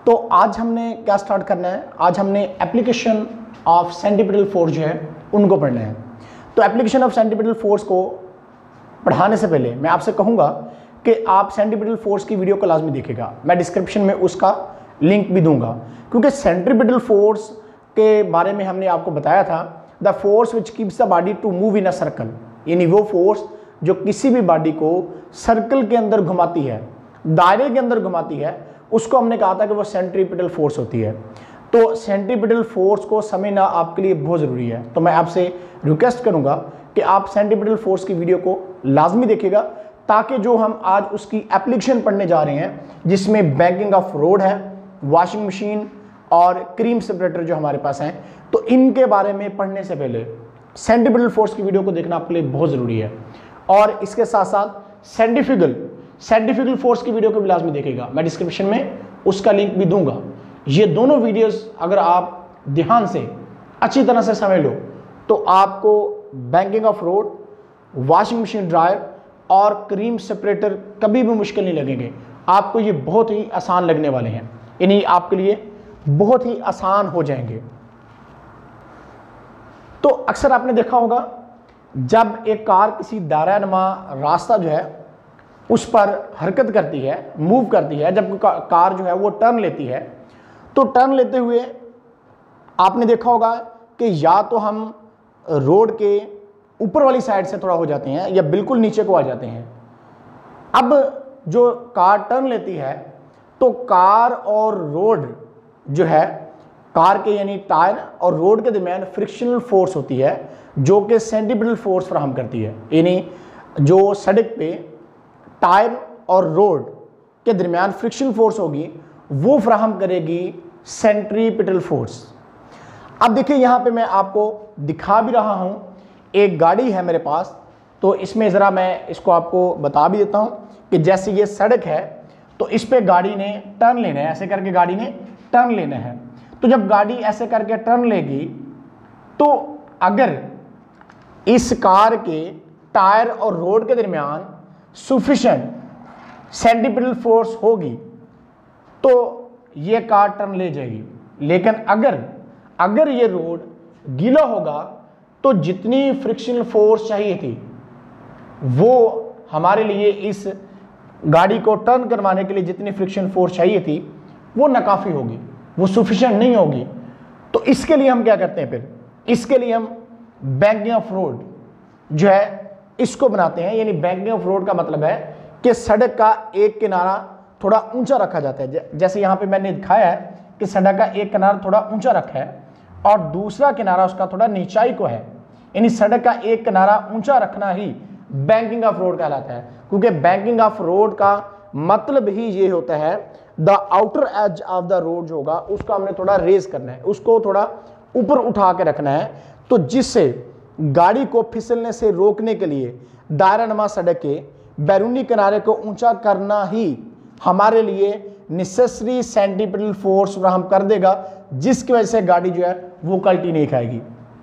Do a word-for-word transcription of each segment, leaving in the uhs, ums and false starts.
तो आज हमने क्या स्टार्ट करना है, आज हमने एप्लीकेशन ऑफ सेंट्रीपिटल फोर्स जो है उनको पढ़ना है। तो एप्लीकेशन ऑफ सेंट्रीपिटल फोर्स को पढ़ाने से पहले मैं आपसे कहूँगा कि आप सेंट्रीपिटल फोर्स की वीडियो को लाजमी देखिएगा। मैं डिस्क्रिप्शन में उसका लिंक भी दूंगा, क्योंकि सेंट्रीपिटल फोर्स के बारे में हमने आपको बताया था, the force which keeps the body to move in a circle, यानी वो फोर्स जो किसी भी बॉडी को सर्कल के अंदर घुमाती है, दायरे के अंदर घुमाती है, उसको हमने कहा था कि वो सेंट्रीपिटल फोर्स होती है। तो सेंट्रीपिटल फोर्स को समझना आपके लिए बहुत ज़रूरी है। तो मैं आपसे रिक्वेस्ट करूंगा कि आप सेंट्रीपिटल फोर्स की वीडियो को लाजमी देखिएगा, ताकि जो हम आज उसकी एप्लीकेशन पढ़ने जा रहे हैं, जिसमें बैंकिंग ऑफ रोड है, वॉशिंग मशीन और क्रीम सेपरेटर जो हमारे पास हैं, तो इनके बारे में पढ़ने से पहले सेंट्रीपिटल फोर्स की वीडियो को देखना आपके लिए बहुत ज़रूरी है। और इसके साथ साथ सेंट्रीफ्यूगल सेंट्रीफ्यूगल फोर्स की वीडियो को भी लाजमी देखिएगा। मैं डिस्क्रिप्शन में उसका लिंक भी दूंगा। ये दोनों वीडियोस अगर आप ध्यान से अच्छी तरह से समझ लो तो आपको banking of road, washing machine dryer और क्रीम सेपरेटर कभी भी मुश्किल नहीं लगेंगे। आपको ये बहुत ही आसान लगने वाले हैं, यानी आपके लिए बहुत ही आसान हो जाएंगे। तो अक्सर आपने देखा होगा, जब एक कार किसी दायरानुमा रास्ता जो है उस पर हरकत करती है, मूव करती है, जब कार जो है वो टर्न लेती है, तो टर्न लेते हुए आपने देखा होगा कि या तो हम रोड के ऊपर वाली साइड से थोड़ा हो जाते हैं या बिल्कुल नीचे को आ जाते हैं। अब जो कार टर्न लेती है तो कार और रोड जो है, कार के यानी टायर और रोड के दरमियान फ्रिक्शनल फोर्स होती है, जो कि सेंट्रीपिटल फोर्स फराहम करती है। यानी जो सड़क पे टायर और रोड के दरमियान फ्रिक्शन फोर्स होगी, वो फराहम करेगी सेंट्रीपिटल फोर्स। अब देखिए यहाँ पे मैं आपको दिखा भी रहा हूँ, एक गाड़ी है मेरे पास, तो इसमें ज़रा मैं इसको आपको बता भी देता हूँ कि जैसे ये सड़क है तो इस पे गाड़ी ने टर्न लेना है, ऐसे करके गाड़ी ने टर्न लेना है। तो जब गाड़ी ऐसे करके टर्न लेगी, तो अगर इस कार के टायर और रोड के दरमियान सफिशिएंट सेंट्रीपिटल फोर्स होगी तो ये कार टर्न ले जाएगी। लेकिन अगर अगर ये रोड गीला होगा तो जितनी फ्रिक्शनल फोर्स चाहिए थी वो हमारे लिए, इस गाड़ी को टर्न करवाने के लिए जितनी फ्रिक्शन फोर्स चाहिए थी वो नाकाफी होगी, वो सफिशिएंट नहीं होगी। तो इसके लिए हम क्या करते हैं, फिर इसके लिए हम बैंकिंग ऑफ रोड जो है इसको बनाते हैं। यानी बैंकिंग ऑफ रोड का मतलब है कि सड़क का एक किनारा थोड़ा ऊंचा रखा जाता है, जैसे यहाँ पे मैंने दिखाया है कि सड़क का एक किनारा थोड़ा ऊंचा रखा है और दूसरा किनारा उसका थोड़ा नीचाई को है। यानी सड़क का एक किनारा ऊंचा रखना ही बैंकिंग ऑफ रोड कहलाता है, क्योंकि बैंकिंग ऑफ रोड का मतलब ही ये होता है the outer edge of the road जो होगा उसको हमने थोड़ा रेज करना है, उसको थोड़ा ऊपर उठा के रखना है, तो जिससे गाड़ी को फिसलने से रोकने के लिए दायरानुमा सड़क के बैरूनी किनारे को ऊंचा करना ही हमारे लिए नेसेसरी सेंट्रीपिटल फोर्स फराहम कर देगा, जिसकी वजह से गाड़ी जो है वो कल्टी नहीं खाएगी।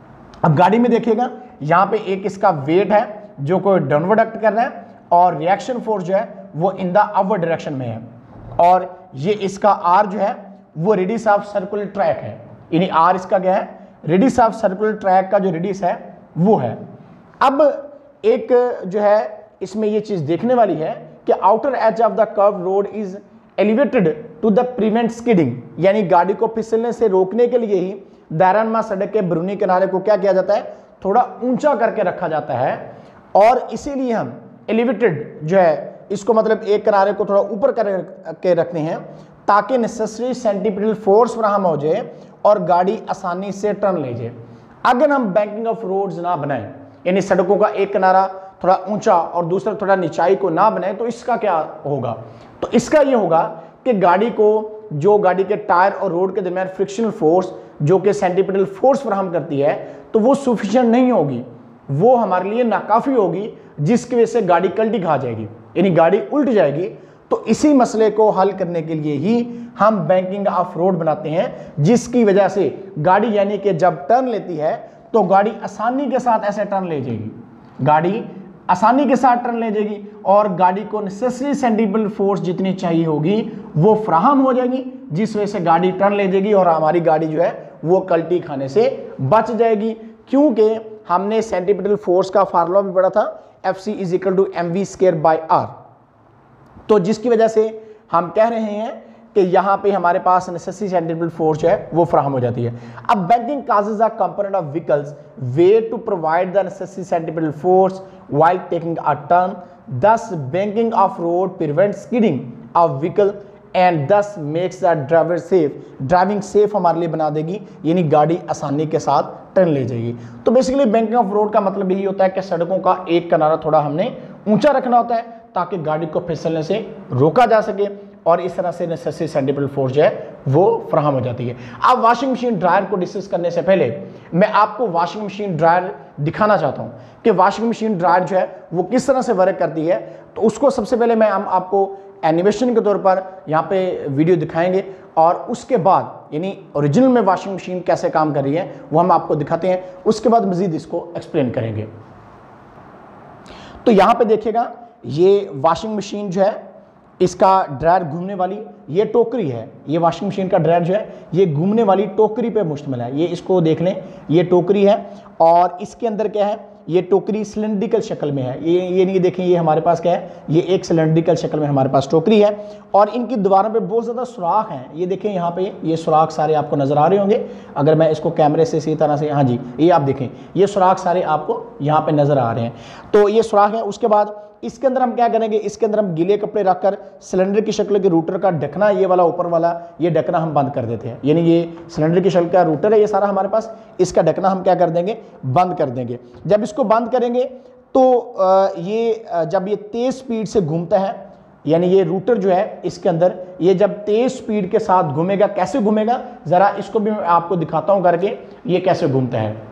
अब गाड़ी में देखिएगा, यहाँ पे एक इसका वेट है जो कोई डाउनवर्ड एक्ट कर रहा है और रिएक्शन फोर्स जो है वो इन द अपवर्ड डायरेक्शन में है, और ये इसका आर जो है वो रेडियस ऑफ सर्कुलर ट्रैक है। यानी आर इसका क्या है, रेडियस ऑफ सर्कुलर ट्रैक का जो रेडियस है वो है। अब एक जो है इसमें ये चीज देखने वाली है कि outer edge of the curve road is elevated to the prevent skidding, यानी गाड़ी को फिसलने से रोकने के लिए ही दायरानुमा सड़क के बैरूनी किनारे को क्या किया जाता है, थोड़ा ऊंचा करके रखा जाता है। और इसीलिए हम एलिवेटेड जो है इसको मतलब एक किनारे को थोड़ा ऊपर करके रखते हैं, ताकि नेसेसरी सेंट्रीपिटल फोर्स फराहम हो जाए और गाड़ी आसानी से टर्न ले जाए। अगर हम बैंकिंग ऑफ रोड्स ना बनाएं, यानी सड़कों का एक किनारा थोड़ा ऊंचा और दूसरा थोड़ा निचाई को ना बनाए, तो इसका क्या होगा, तो इसका ये होगा कि गाड़ी को, जो गाड़ी के टायर और रोड के दरमियान फ्रिक्शनल फोर्स जो कि सेंट्रीपिटल फोर्स फराहम करती है, तो वो सफिशिएंट नहीं होगी, वो हमारे लिए नाकाफी होगी, जिसकी वजह से गाड़ी कल्टी खा जाएगी, यानी गाड़ी उल्ट जाएगी। तो इसी मसले को हल करने के लिए ही हम बैंकिंग ऑफ रोड बनाते हैं, जिसकी वजह से गाड़ी यानी कि जब टर्न लेती है तो गाड़ी आसानी के साथ ऐसे टर्न ले जाएगी, गाड़ी आसानी के साथ टर्न ले जाएगी और गाड़ी को नेसेसरी सेंट्रीपिटल फोर्स जितनी चाहिए होगी वो फ्राहम हो जाएगी, जिस वजह से गाड़ी टर्न ले जाएगी और हमारी गाड़ी जो है वो कल्टी खाने से बच जाएगी, क्योंकि हमने सेंट्रीपिटल फोर्स का फार्मूला भी पढ़ा था, F C is equal to M V square by R. तो जिसकी वजह से हम कह रहे हैं कि यहाँ पे हमारे पास नेसेसरी सेंट्रीपिटल फोर्स जो है वो फ्राहम हो जाती है। अब banking causes a component of vehicles way to provide the necessary centripetal force while taking a turn, thus banking of road prevent skidding of vehicle and thus makes the driver safe. Driving safe हमारे लिए बना देगी, यानी गाड़ी आसानी के साथ turn ले जाएगी। तो बेसिकली बैंकिंग ऑफ रोड का मतलब यही होता है कि सड़कों का एक किनारा थोड़ा हमने ऊंचा रखना होता है ताकि गाड़ी को फिसलने से रोका जा सके, और इस तरह से नेसेसरी सेंट्रीपिटल फोर्स जो है वो फ्राहम हो जाती है। अब वॉशिंग मशीन ड्रायर को डिस्कस करने से पहले मैं आपको वॉशिंग मशीन ड्रायर दिखाना चाहता हूँ कि वॉशिंग मशीन ड्रायर जो है वो किस तरह से वर्क करती है। तो उसको सबसे पहले मैं हम आपको एनिमेशन के तौर पर यहाँ पे वीडियो दिखाएंगे, और उसके बाद यानी ओरिजिनल में वॉशिंग मशीन कैसे काम कर रही है वो हम आपको दिखाते हैं, उसके बाद मजीद इसको एक्सप्लेन करेंगे। तो यहाँ पे देखिएगा ये वॉशिंग मशीन जो है इसका ड्रायर घूमने वाली ये टोकरी है, ये वॉशिंग मशीन का ड्रायर जो है ये घूमने वाली टोकरी पे मुश्तमिल है। ये इसको देख लें, ये टोकरी है और इसके अंदर क्या है, ये टोकरी सिलेंड्रिकल शक्ल में है। ये ये नहीं देखें, ये हमारे पास क्या है, ये एक सिलेंड्रिकल शक्ल में हमारे पास टोकरी है और इनकी दीवारों पे बहुत ज़्यादा सुराख हैं। ये देखें यहाँ पे ये सुराख सारे आपको नज़र आ रहे होंगे, अगर मैं इसको कैमरे से इसी तरह से, हाँ जी ये आप देखें ये सुराख सारे आपको यहाँ पे नज़र आ रहे हैं। तो ये सुराख है। उसके बाद इसके अंदर हम क्या करेंगे, इसके अंदर हम गीले कपड़े रखकर सिलेंडर की शक्ल के रूटर का ढकना, ये वाला ऊपर वाला ये ढकना हम बंद कर देते हैं। यानी ये सिलेंडर की शक्ल का रूटर है ये सारा हमारे पास, इसका ढकना हम क्या कर देंगे, बंद कर देंगे। जब इसको बंद करेंगे तो ये जब ये तेज स्पीड से घूमता है, यानी ये रूटर जो है इसके अंदर ये जब तेज स्पीड के साथ घूमेगा, कैसे घूमेगा जरा इसको भी मैं आपको दिखाता हूं करके ये कैसे घूमता है।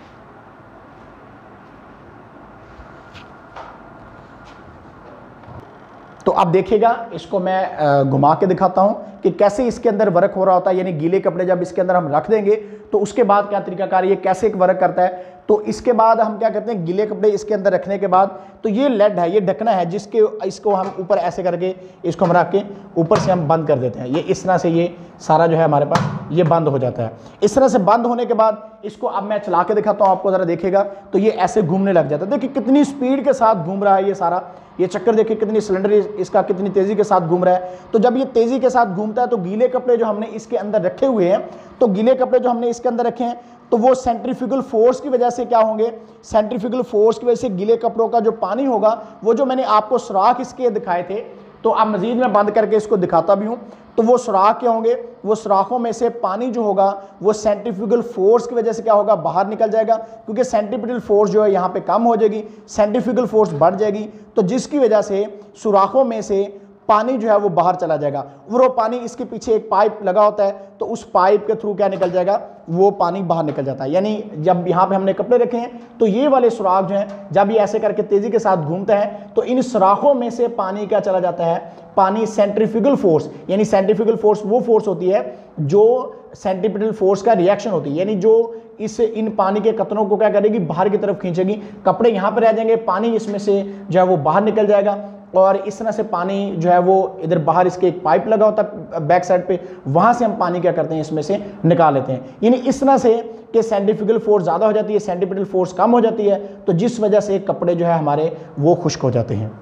तो अब देखिएगा, इसको मैं घुमा के दिखाता हूं कि कैसे इसके अंदर वर्क हो रहा होता है। यानी गीले कपड़े जब इसके अंदर हम रख देंगे तो उसके बाद क्या तरीकाकार, ये कैसे एक वर्क करता है। तो इसके बाद हम क्या करते हैं, गीले कपड़े इसके अंदर रखने के बाद तो ये लेड है, ये ढकना है जिसके इसको हम ऊपर ऐसे करके इसको हम रख के ऊपर से हम बंद कर देते हैं। ये इस तरह से ये सारा जो है हमारे पास ये बंद हो जाता है। इस तरह से बंद होने के बाद इसको अब मैं चला के दिखाता हूँ आपको, ज़रा देखिएगा। तो ये ऐसे घूमने लग जाता है, देखिए कितनी स्पीड के साथ घूम रहा है ये सारा, ये चक्कर देखिए कितनी सिलेंडर इसका कितनी तेज़ी के साथ घूम रहा है। तो जब ये तेज़ी के साथ घूमता है तो गीले कपड़े जो हमने इसके अंदर रखे हुए हैं, तो गीले कपड़े जो हमने इसके अंदर रखे हैं तो वो सेंट्रीफ्यूगल फोर्स की वजह से क्या होंगे, सेंट्रीफ्यूगल फोर्स की वजह से गीले कपड़ों का जो पानी होगा, वो जो मैंने आपको सुराख इसके दिखाए थे, तो अब मजीद मैं बंद करके इसको दिखाता भी हूँ। तो वो सुराख क्या होंगे, वो सुराखों में से पानी जो होगा वो सेंट्रीफ्यूगल फोर्स की वजह से क्या होगा, बाहर निकल जाएगा, क्योंकि सेंट्रीपिटल फोर्स जो है यहाँ पे कम हो जाएगी, सेंट्रीफ्यूगल फोर्स बढ़ जाएगी, तो जिसकी वजह से सुराखों में से पानी जो है वो बाहर चला जाएगा। और वो पानी इसके पीछे एक पाइप लगा होता है, तो उस पाइप के थ्रू क्या निकल जाएगा, वो पानी बाहर निकल जाता है। यानी जब यहाँ पे हमने कपड़े रखे हैं तो ये वाले सुराख जो हैं, जब ये ऐसे करके तेजी के साथ घूमता है तो इन सुराखों में से पानी क्या चला जाता है, पानी सेंट्रीफ्यूगल फोर्स, यानी सेंट्रीफ्यूगल फोर्स वो फोर्स होती है जो सेंट्रीपिटल फोर्स का रिएक्शन होती है, यानी जो इस इन पानी के कतरों को क्या करेगी, बाहर की तरफ खींचेगी। कपड़े यहाँ पर रह जाएंगे, पानी इसमें से जो है वो बाहर निकल जाएगा और इस तरह से पानी जो है वो इधर बाहर इसके एक पाइप लगा होता है बैक साइड पे, वहां से हम पानी क्या करते हैं, इसमें से निकाल लेते हैं। यानी इस तरह से कि सेंट्रीफ्यूगल फोर्स ज़्यादा हो जाती है, सेंट्रीपिटल फोर्स कम हो जाती है, तो जिस वजह से कपड़े जो है हमारे वो खुश्क हो जाते हैं।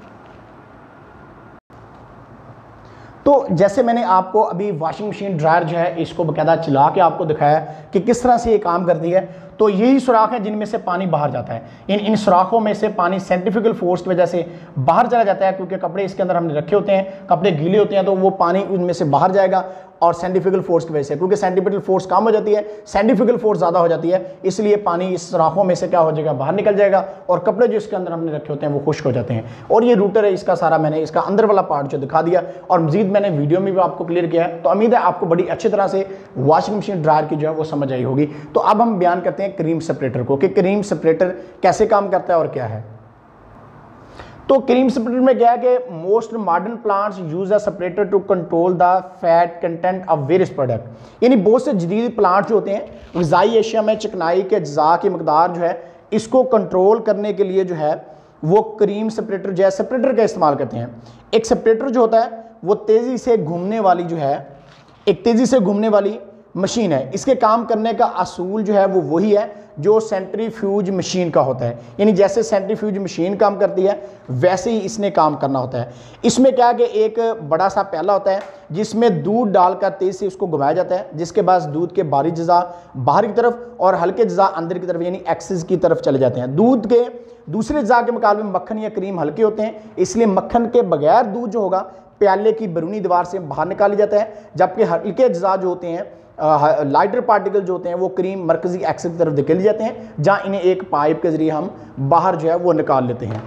तो जैसे मैंने आपको अभी वॉशिंग मशीन ड्रायर जो है इसको बाकायदा चला के आपको दिखाया कि किस तरह से ये काम करती है, तो यही सुराख है जिनमें से पानी बाहर जाता है। इन इन सुराखों में से पानी सेंट्रीफ्यूगल फोर्स की वजह से बाहर चला जाता है, क्योंकि कपड़े इसके अंदर हमने रखे होते हैं, कपड़े गीले होते हैं, तो वो पानी उनमें से बाहर जाएगा और सेंट्रीफ्यूगल फोर्स की वजह से, क्योंकि सेंट्रीपिटल फोर्स कम हो जाती है, सेंट्रीफ्यूगल फोर्स ज़्यादा हो जाती है, इसलिए पानी इस सुराखों में से क्या हो जाएगा, बाहर निकल जाएगा और कपड़े जो इसके अंदर हमने रखे होते हैं वो खुश्क हो जाते हैं। और ये रूटर है इसका सारा, मैंने इसका अंदर वाला पार्ट जो दिखा दिया और मजीद मैंने वीडियो में भी आपको क्लियर किया है। तो उम्मीद है आपको बड़ी अच्छी तरह से वॉशिंग मशीन ड्रायर की जो है वो समझ आई होगी। तो अब हम बयान करते हैं क्रीम सेपरेटर को, कि क्रीम सेपरेटर कैसे काम करता है और क्या है। तो क्रीम सेपरेटर में क्या है कि most modern plants use a separator to control the fat content of various product. यानी बहुत से जदीद प्लांट जो होते हैं ग़िज़ाई एशिया में चिकनाई के अज्जा की मकदार जो है इसको कंट्रोल करने के लिए जो है वो क्रीम सेपरेटर जो है सेपरेटर का इस्तेमाल करते हैं। एक सेपरेटर जो होता है वो तेज़ी से घूमने वाली जो है एक तेज़ी से घूमने वाली मशीन है। इसके काम करने का असूल जो है वो वही है जो सेंट्रीफ्यूज मशीन का होता है, यानी जैसे सेंट्रीफ्यूज मशीन काम करती है वैसे ही इसने काम करना होता है। इसमें क्या है कि एक बड़ा सा प्याला होता है जिसमें दूध डालकर तेज़ से उसको घुमाया जाता है, जिसके बाद दूध के बाहरी अज्जा बाहर की तरफ और हल्के अज्जा अंदर की तरफ यानी एक्सिस की तरफ चले जाते हैं। दूध के दूसरे अज्जा के मुकाबले में मक्खन या क्रीम हल्के होते हैं, इसलिए मक्खन के बगैर दूध जो होगा प्याले की बैरूनी दीवार से बाहर निकाल जाता है, जबकि हल्के अज्जा जो होते हैं लाइटर पार्टिकल जो होते हैं वो क्रीम मरकजी एक्सिस की तरफ धकेल जाते हैं, जहां इन्हें एक पाइप के जरिए हम बाहर जो है वो निकाल लेते हैं।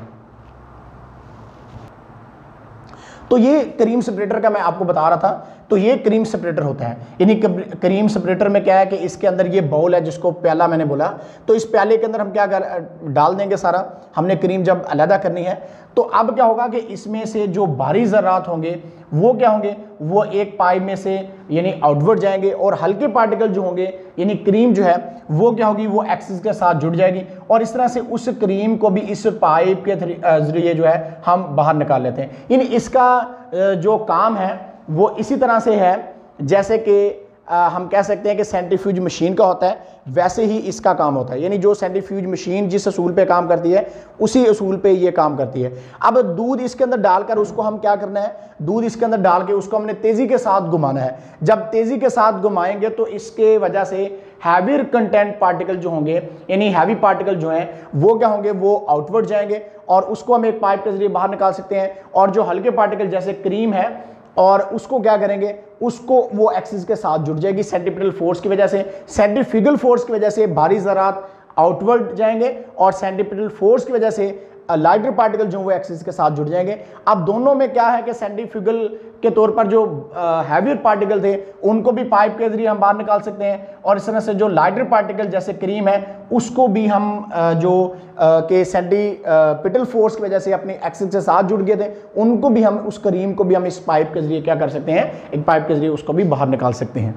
तो ये क्रीम सेपरेटर का मैं आपको बता रहा था। तो ये क्रीम सेपरेटर होता है, यानी क्रीम सेपरेटर में क्या है कि इसके अंदर ये बाउल है जिसको प्याला मैंने बोला, तो इस प्याले के अंदर हम क्या कर डाल देंगे सारा, हमने क्रीम जब अलहदा करनी है तो अब क्या होगा कि इसमें से जो भारी ज़रात होंगे वो क्या होंगे, वो एक पाइप में से यानी आउटवर्ड जाएंगे और हल्के पार्टिकल जो होंगे यानी क्रीम जो है वो क्या होगी, वो एक्सिस के साथ जुड़ जाएगी और इस तरह से उस क्रीम को भी इस पाइप के जरिए जो है हम बाहर निकाल लेते हैं। यानी इसका जो काम है वो इसी तरह से है जैसे कि हम कह सकते हैं कि सेंट्रीफ्यूज मशीन का होता है, वैसे ही इसका काम होता है। यानी जो सेंट्रीफ्यूज मशीन जिस असूल पे काम करती है उसी असूल पे ये काम करती है। अब दूध इसके अंदर डालकर उसको हम क्या करना है, दूध इसके अंदर डाल के उसको हमने तेज़ी के साथ घुमाना है। जब तेज़ी के साथ घुमाएंगे तो इसके वजह से हैवी कंटेंट पार्टिकल जो होंगे यानी हैवी पार्टिकल जो हैं वो क्या होंगे, वो आउटवर्ड जाएंगे और उसको हम एक पाइप के जरिए बाहर निकाल सकते हैं। और जो हल्के पार्टिकल जैसे क्रीम है और उसको क्या करेंगे, उसको वो एक्सिस के साथ जुड़ जाएगी सेंट्रीपिटल फोर्स की वजह से। सेंट्रीफ्यूगल फोर्स की वजह से भारी ज़रात आउटवर्ड जाएंगे और सेंट्रीपिटल फोर्स की वजह से लाइटर पार्टिकल जो वो एक्सिस के साथ जुड़ जाएंगे। अब दोनों में क्या है कि सेंट्रीफ्यूगल के तौर पर जो हैवियर पार्टिकल थे उनको भी पाइप के जरिए हम बाहर निकाल सकते हैं और इस तरह से जो लाइटर पार्टिकल जैसे क्रीम है उसको भी हम आ, जो के सेंट्रीपिटल फोर्स की वजह से अपनी एक्सिस के साथ जुड़ गए थे उनको भी हम उस क्रीम को भी हम इस पाइप के जरिए क्या कर सकते हैं, एक पाइप के जरिए उसको भी बाहर निकाल सकते हैं।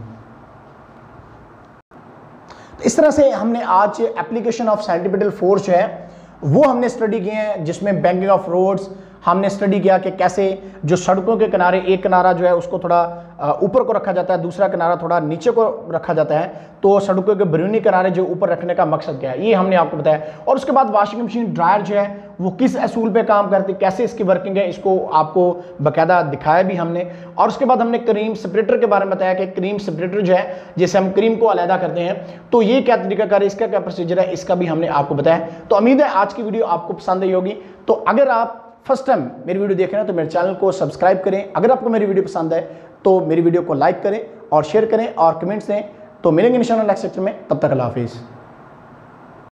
इस तरह से हमने आज एप्लीकेशन ऑफ सेंट्रीपिटल फोर्स जो है वो हमने स्टडी किए हैं, जिसमें बैंकिंग ऑफ रोड्स हमने स्टडी किया कि कैसे जो सड़कों के किनारे एक किनारा जो है उसको थोड़ा ऊपर को रखा जाता है, दूसरा किनारा थोड़ा नीचे को रखा जाता है। तो सड़कों के बैरूनी किनारे जो ऊपर रखने का मकसद क्या है ये हमने आपको बताया। और उसके बाद वॉशिंग मशीन ड्रायर जो है वो किस असूल पे काम करती है, कैसे इसकी वर्किंग है, इसको आपको बाकायदा दिखाया भी हमने। और उसके बाद हमने क्रीम सेपरेटर के बारे में बताया कि क्रीम सेपरेटर जो है जिसे हम क्रीम को अलहदा करते हैं तो ये क्या तरीकाकार है, इसका क्या प्रोसीजर है, इसका भी हमने आपको बताया। तो उम्मीद है आज की वीडियो आपको पसंद आई होगी। तो अगर आप फर्स्ट टाइम मेरी वीडियो देख रहे हैं तो मेरे चैनल को सब्सक्राइब करें। अगर आपको मेरी वीडियो पसंद है तो मेरी वीडियो को लाइक करें और शेयर करें और कमेंट्स दें। तो मिलेंगे इंशाअल्लाह नेक्स्ट लेक्चर में, तब तक अल्लाह हाफिज़।